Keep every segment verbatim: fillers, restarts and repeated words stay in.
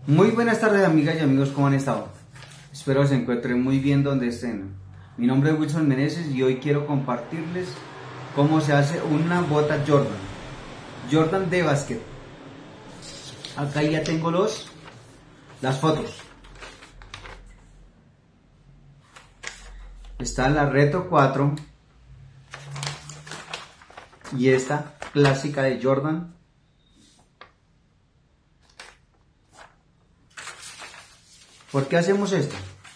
Muy buenas tardes, amigas y amigos, ¿cómo han estado? Espero se encuentren muy bien donde estén. Mi nombre es Wilson Meneses y hoy quiero compartirles cómo se hace una bota Jordan Jordan de básquet. Acá ya tengo los las fotos. Está la Retro cuatro y esta clásica de Jordan. ¿Por qué hacemos esto?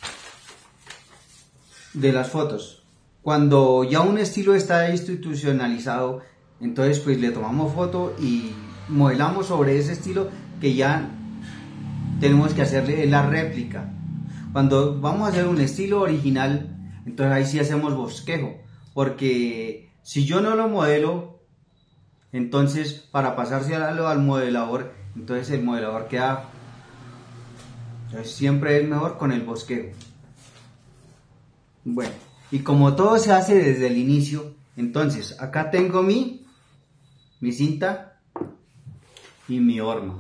De las fotos. Cuando ya un estilo está institucionalizado, entonces pues le tomamos foto y modelamos sobre ese estilo que ya tenemos que hacerle la réplica. Cuando vamos a hacer un estilo original, entonces ahí sí hacemos bosquejo, porque si yo no lo modelo, entonces para pasárselo al modelador, entonces el modelador queda. Entonces siempre es mejor con el bosquejo. Bueno, y como todo se hace desde el inicio, entonces acá tengo mi, mi cinta y mi horma.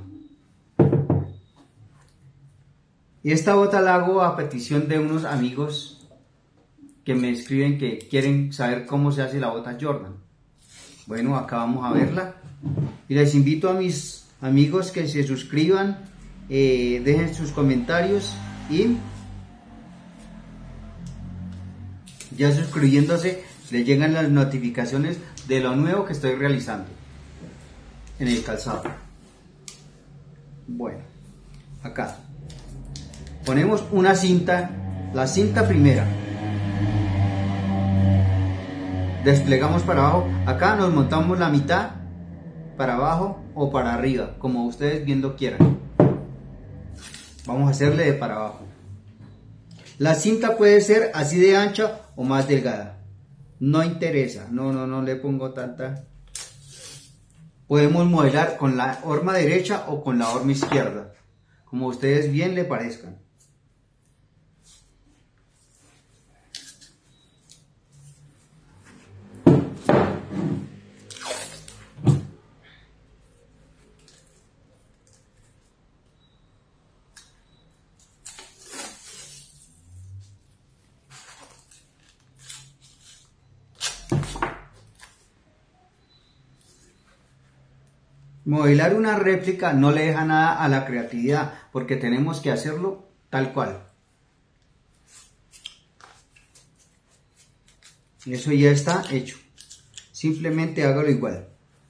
Y esta bota la hago a petición de unos amigos que me escriben que quieren saber cómo se hace la bota Jordan. Bueno, acá vamos a verla. Y les invito a mis amigos que se suscriban. Eh, dejen sus comentarios y ya suscribiéndose les llegan las notificaciones de lo nuevo que estoy realizando en el calzado. Bueno, acá ponemos una cinta, la cinta primera, desplegamos para abajo, acá nos montamos la mitad para abajo o para arriba, como ustedes bien lo quieran. Vamos a hacerle de para abajo. La cinta puede ser así de ancha o más delgada. No interesa. No, no, no le pongo tanta. Podemos modelar con la horma derecha o con la horma izquierda, como a ustedes bien le parezcan. Modelar una réplica no le deja nada a la creatividad, porque tenemos que hacerlo tal cual. Eso ya está hecho. Simplemente hágalo igual.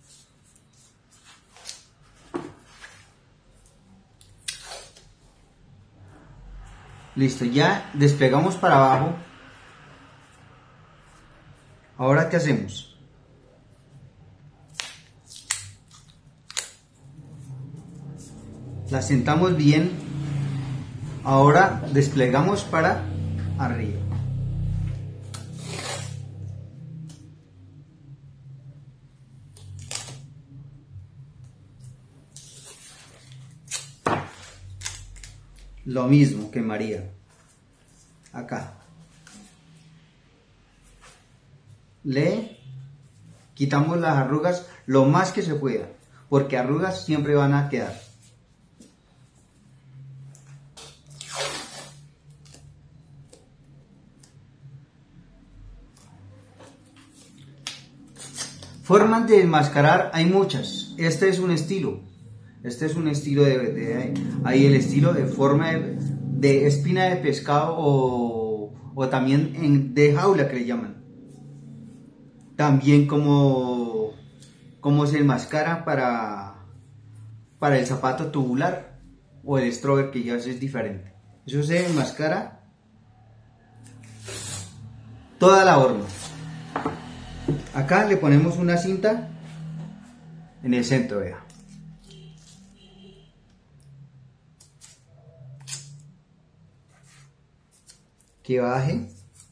Listo, ya desplegamos para abajo. Ahora, ¿qué hacemos? La sentamos bien. Ahora desplegamos para arriba. Lo mismo que María. Acá. Le quitamos las arrugas lo más que se pueda, porque arrugas siempre van a quedar. Formas de enmascarar hay muchas. Este es un estilo. Este es un estilo de, de hay el estilo de forma de, de espina de pescado o, o también en, de jaula que le llaman. También como, como se enmascara para, para el zapato tubular o el strober, que ya es diferente. Eso se enmascara toda la horma. Acá le ponemos una cinta en el centro, vea. Que baje.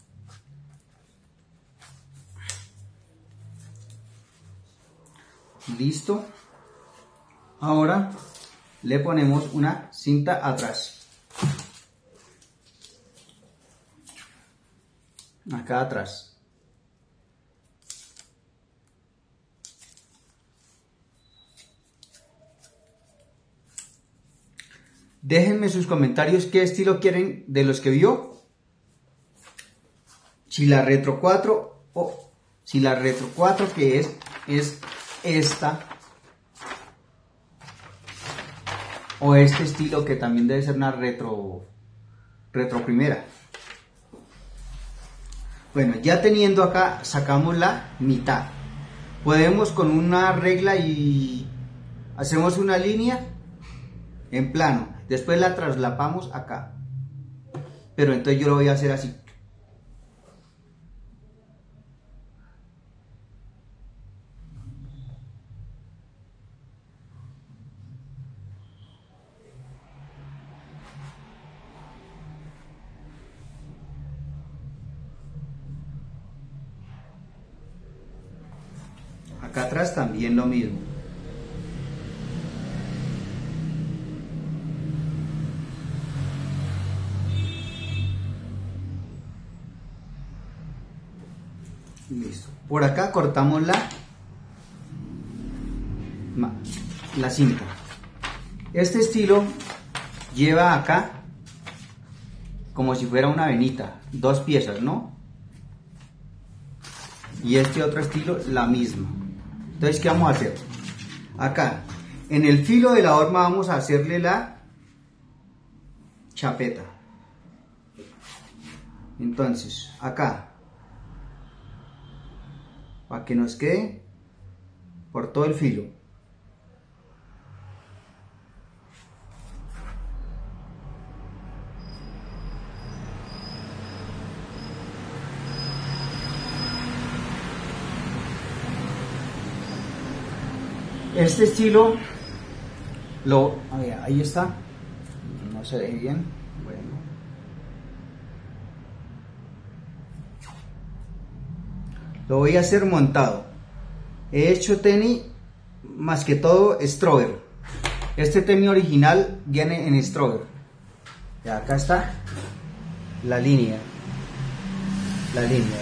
Listo. Ahora le ponemos una cinta atrás. Acá atrás. Déjenme sus comentarios qué estilo quieren de los que vio. Si la Retro cuatro o si la Retro cuatro que es, es esta. O este estilo que también debe ser una retro, retro primera. Bueno, ya teniendo acá, sacamos la mitad. Podemos con una regla y hacemos una línea en plano. Después la traslapamos acá. Pero entonces yo lo voy a hacer así. Acá atrás también lo mismo. Listo. Por acá cortamos la la cinta. Este estilo lleva acá como si fuera una venita, dos piezas, ¿no? Y este otro estilo la misma. Entonces, ¿qué vamos a hacer? Acá, en el filo de la horma vamos a hacerle la chapeta. Entonces, acá, para que nos quede por todo el filo. Este estilo, lo, a ver, ahí está, no se ve bien, bueno. Lo voy a hacer montado. He hecho tenis, más que todo strober. Este tenis original viene en strober. Y acá está la línea, la línea.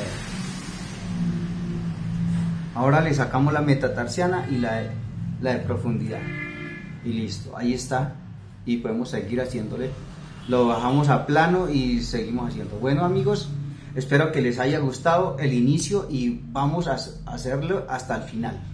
Ahora le sacamos la metatarsiana y la de la de profundidad y listo, ahí está, y podemos seguir haciéndole, lo bajamos a plano y seguimos haciendo. Bueno amigos, espero que les haya gustado el inicio y vamos a hacerlo hasta el final.